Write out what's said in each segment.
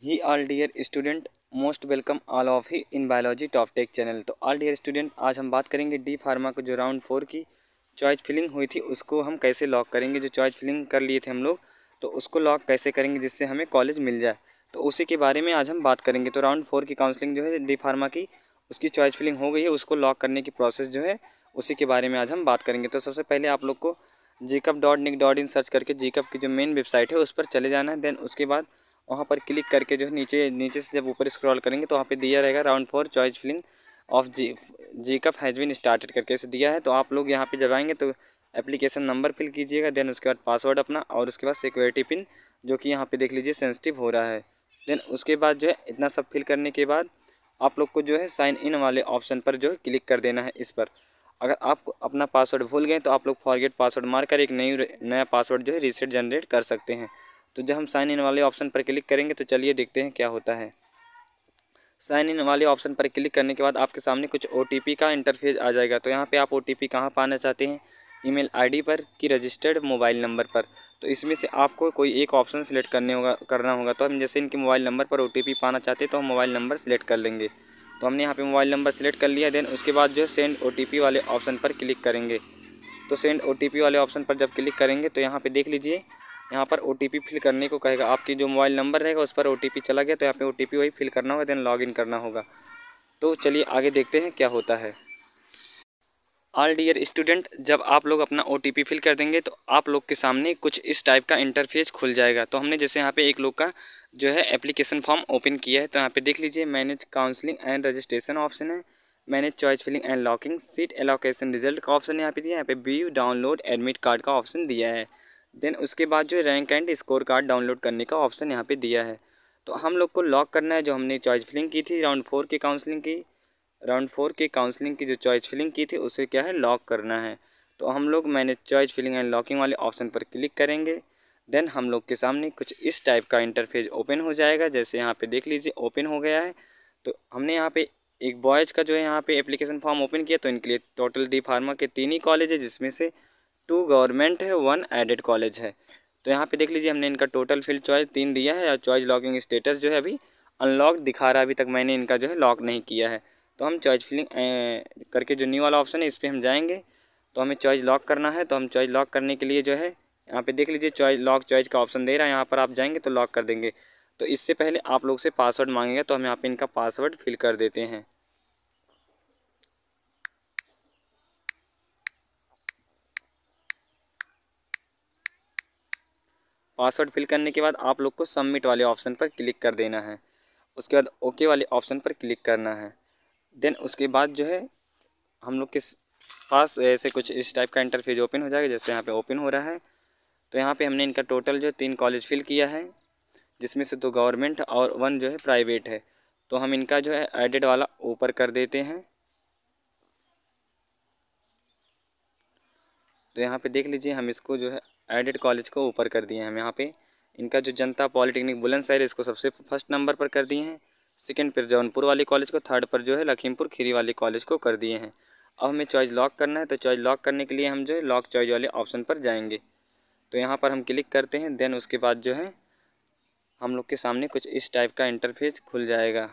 He all dear student most welcome all of ही in biology top tech channel. तो all dear student, आज हम बात करेंगे डी फार्मा को जो राउंड 4 की चॉइस फिलिंग हुई थी उसको हम कैसे लॉक करेंगे। जो चॉइस फिलिंग कर लिए थे हम लोग, तो उसको लॉक कैसे करेंगे जिससे हमें कॉलेज मिल जाए, तो उसी के बारे में आज हम बात करेंगे। तो राउंड 4 की काउंसलिंग जो है डी फार्मा की, उसकी चॉइस फिलिंग हो गई है, उसको लॉक करने की प्रोसेस जो है उसी के बारे में आज हम बात करेंगे। तो सबसे पहले आप लोग को GCUP.nic.in सर्च करके GCUP की जो मेन वेबसाइट है उस पर चले जाना है। देन उसके बाद वहाँ पर क्लिक करके जो है नीचे से जब ऊपर स्क्रॉल करेंगे तो वहाँ पे दिया रहेगा round 4 choice filling of GCUP has been started करके ऐसे दिया है। तो आप लोग यहाँ पे जब आएंगे तो एप्लीकेशन नंबर फिल कीजिएगा, देन उसके बाद पासवर्ड अपना और उसके बाद सिक्योरिटी पिन, जो कि यहाँ पे देख लीजिए सेंसिटिव हो रहा है। देन उसके बाद जो है इतना सब फिल करने के बाद आप लोग को जो है साइन इन वाले ऑप्शन पर जो है क्लिक कर देना है इस पर। अगर आप अपना पासवर्ड भूल गए तो आप लोग फॉरगेट पासवर्ड मारकर एक नया पासवर्ड जो है रीसेट जनरेट कर सकते हैं। तो जब हम साइन इन वाले ऑप्शन पर क्लिक करेंगे तो चलिए देखते हैं क्या होता है। साइन इन वाले ऑप्शन पर क्लिक करने के बाद आपके सामने कुछ OTP का इंटरफेस आ जाएगा। तो यहाँ पे आप OTP कहाँ पाना चाहते हैं, ईमेल आईडी पर कि रजिस्टर्ड मोबाइल नंबर पर। तो इसमें से आपको कोई एक ऑप्शन सेलेक्ट करना होगा। तो हम जैसे इनके मोबाइल नंबर पर OTP पाना चाहते हैं तो हम मोबाइल नंबर सेलेक्ट कर लेंगे। तो हमने यहाँ पे मोबाइल नंबर सेलेक्ट कर लिया। देन उसके बाद जो है सेंड OTP वाले ऑप्शन पर क्लिक करेंगे। तो सेंड OTP वाले ऑप्शन पर जब क्लिक करेंगे तो यहाँ पे देख लीजिए, यहाँ पर OTP फिल करने को कहेगा। आपकी जो मोबाइल नंबर रहेगा उस पर OTP चला गया तो यहाँ पे OTP वही फिल करना होगा, देन लॉगिन करना होगा। तो चलिए आगे देखते हैं क्या होता है। ऑल डियर स्टूडेंट, जब आप लोग अपना OTP फिल कर देंगे तो आप लोग के सामने कुछ इस टाइप का इंटरफेस खुल जाएगा। तो हमने जैसे यहाँ पे एक लोग का जो है एप्लीकेशन फॉर्म ओपन किया है, तो यहाँ पे देख लीजिए manage counselling and registration option है, manage choice filling and locking, seat allocation result का ऑप्शन यहाँ पे दिया है, यहाँ पे व्यू डाउनलोड एडमिट कार्ड का ऑप्शन दिया है। देन उसके बाद जो rank and score card download करने का ऑप्शन यहाँ पे दिया है। तो हम लोग को लॉक करना है जो हमने चॉइस फिलिंग की थी राउंड 4 की काउंसलिंग की जो चॉइस फिलिंग की थी उसे क्या है लॉक करना है। तो हम लोग मैंने चॉइस फिलिंग एंड लॉकिंग वाले ऑप्शन पर क्लिक करेंगे। देन हम लोग के सामने कुछ इस टाइप का इंटरफेस ओपन हो जाएगा। जैसे यहाँ पे देख लीजिए ओपन हो गया है। तो हमने यहाँ पे एक बॉयज़ का जो है यहाँ पे एप्लीकेशन फॉर्म ओपन किया। तो इनके लिए टोटल डी फार्मा के 3 ही कॉलेज है, जिसमें से 2 गवर्नमेंट है, 1 एडेड कॉलेज है। तो यहाँ पे देख लीजिए हमने इनका टोटल फिल चॉइस 3 दिया है और चॉइस लॉकिंग स्टेटस जो है अभी अनलॉक दिखा रहा है, अभी तक मैंने इनका जो है लॉक नहीं किया है। तो हम चॉइस फिलिंग करके जो न्यू वाला ऑप्शन है इस पर हम जाएंगे। तो हमें चॉइस लॉक करना है। तो हम चॉइस लॉक करने के लिए जो है यहाँ पे देख लीजिए चॉइस का ऑप्शन दे रहा है, यहाँ पर आप जाएंगे तो लॉक कर देंगे। तो इससे पहले आप लोग से पासवर्ड मांगेगा, तो हम यहाँ पे इनका पासवर्ड फिल कर देते हैं। पासवर्ड फिल करने के बाद आप लोग को सबमिट वाले ऑप्शन पर क्लिक कर देना है। उसके बाद ओके वाले ऑप्शन पर क्लिक करना है। देन उसके बाद जो है हम लोग के पास ऐसे कुछ इस टाइप का इंटरफेस ओपन हो जाएगा, जैसे यहाँ पे ओपन हो रहा है। तो यहाँ पे हमने इनका टोटल जो 3 कॉलेज फिल किया है, जिसमें से 2 गवर्नमेंट और 1 जो है प्राइवेट है। तो हम इनका जो है एडेड वाला ऊपर कर देते हैं। तो यहाँ पे देख लीजिए हम इसको जो है एडेड कॉलेज को ऊपर कर दिए हैं। हम यहाँ पे इनका जो जनता पॉलिटेक्निक बुलंदशहर इसको सबसे फर्स्ट नंबर पर कर दिए हैं, सेकंड पर जौनपुर वाली कॉलेज को, थर्ड पर जो है लखीमपुर खीरी वाली कॉलेज को कर दिए हैं। अब हमें चॉइस लॉक करना है। तो चॉइस लॉक करने के लिए हम जो है लॉक चॉइस वाले ऑप्शन पर जाएंगे। तो यहाँ पर हम क्लिक करते हैं। देन उसके बाद जो है हम लोग के सामने कुछ इस टाइप का इंटरफेस खुल जाएगा।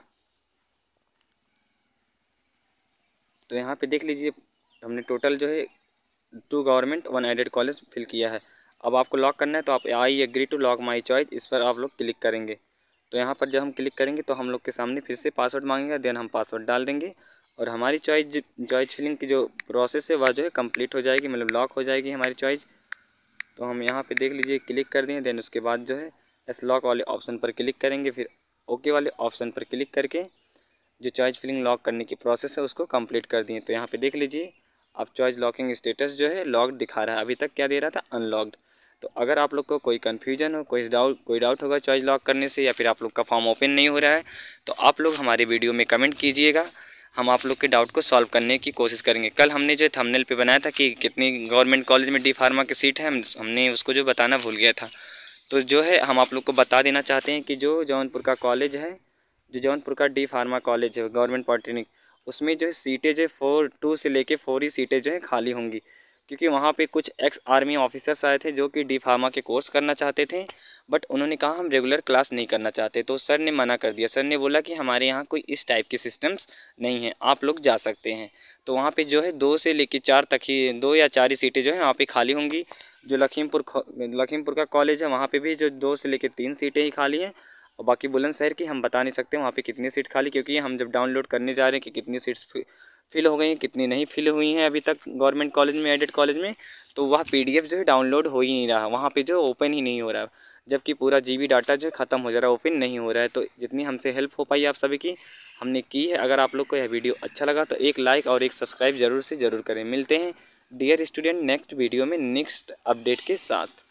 तो यहाँ पे देख लीजिए हमने टोटल जो है 2 गवर्नमेंट 1 एडेड कॉलेज फिल किया है। अब आपको लॉक करना है तो आप I agree to lock my choice, इस पर आप लोग क्लिक करेंगे। तो यहाँ पर जब हम क्लिक करेंगे तो हम लोग के सामने फिर से पासवर्ड मांगेगा। देन हम पासवर्ड डाल देंगे और हमारी चॉइस फिलिंग की जो प्रोसेस है वह जो है कंप्लीट हो जाएगी, मतलब लॉक हो जाएगी हमारी चॉइस। तो हम यहाँ पे देख लीजिए क्लिक कर दें। देन उसके बाद जो है एस लॉक वाले ऑप्शन पर क्लिक करेंगे, फिर ओके वाले ऑप्शन पर क्लिक करके जो चॉइस फिलिंग लॉक करने की प्रोसेस है उसको कंप्लीट कर दिए। तो यहाँ पे देख लीजिए अब चॉइस लॉकिंग स्टेटस जो है लॉक्ड दिखा रहा है, अभी तक क्या दे रहा था अनलॉक्ड। तो अगर आप लोग को कोई कन्फ्यूजन हो, कोई डाउट होगा चॉइस लॉक करने से, या फिर आप लोग का फॉर्म ओपन नहीं हो रहा है, तो आप लोग हमारे वीडियो में कमेंट कीजिएगा। हम आप लोग के डाउट को सॉल्व करने की कोशिश करेंगे। कल हमने जो थंबनेल पे बनाया था कि कितनी गवर्नमेंट कॉलेज में डी फार्मा की सीट है, हमने उसको जो बताना भूल गया था। तो जो है हम आप लोग को बता देना चाहते हैं कि जो जौनपुर का कॉलेज है, जो जौनपुर का डी फार्मा कॉलेज है गवर्नमेंट पॉलिटेक्निक, उसमें जो है सीटें जो है 2 से लेके 4 ही सीटें जो है खाली होंगी, क्योंकि वहाँ पे कुछ एक्स आर्मी ऑफिसर्स आए थे जो कि डी फार्मा के कोर्स करना चाहते थे, बट उन्होंने कहा हम रेगुलर क्लास नहीं करना चाहते, तो सर ने मना कर दिया। सर ने बोला कि हमारे यहाँ कोई इस टाइप के सिस्टम्स नहीं हैं, आप लोग जा सकते हैं। तो वहाँ पे जो है 2 से लेकर 4 तक ही 2 या 4 ही सीटें जो हैं वहाँ पे खाली होंगी। जो लखीमपुर का कॉलेज है वहाँ पे भी जो 2 से लेकर 3 सीटें ही खाली हैं, और बाकी बुलंदशहर की हम बता नहीं सकते वहाँ पे कितनी सीट खाली, क्योंकि हम जब डाउनलोड करने जा रहे हैं कि कितनी सीट्स फिल हो गई हैं, कितनी नहीं फिल हुई हैं अभी तक गवर्नमेंट कॉलेज में, एडेड कॉलेज में, तो वह PDF जो है डाउनलोड हो ही नहीं रहा, वहाँ पे जो ओपन ही नहीं हो रहा, जबकि पूरा GB डाटा जो है ख़त्म हो जा रहा है, ओपन नहीं हो रहा है। तो जितनी हमसे हेल्प हो पाई आप सभी की हमने की है। अगर आप लोग को यह वीडियो अच्छा लगा तो एक लाइक और एक सब्सक्राइब ज़रूर से ज़रूर करें। मिलते हैं डियर स्टूडेंट नेक्स्ट वीडियो में नेक्स्ट अपडेट के साथ।